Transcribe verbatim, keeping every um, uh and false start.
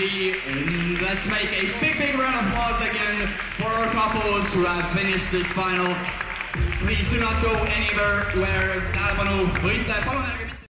three. And let's make a big, big round of applause again for our couples who have finished this final. Please do not go anywhere where tähelepanu võistleja, palun ärge